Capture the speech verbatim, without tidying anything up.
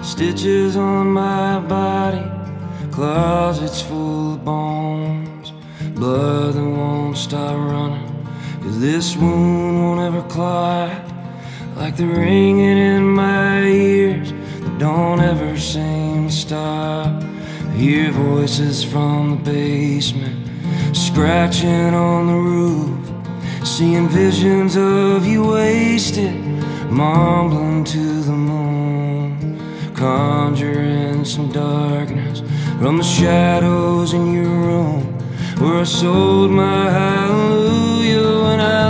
Stitches on my body, closets full of bones, blood that won't stop running, 'cause this wound won't ever clot. Like the ringing in my ears that don't ever seem to stop. I hear voices from the basement, scratching on the roof, seeing visions of you wasted, mumbling to the moon, conjuring some darkness from the shadows in your room, where I sold my hallelujah when I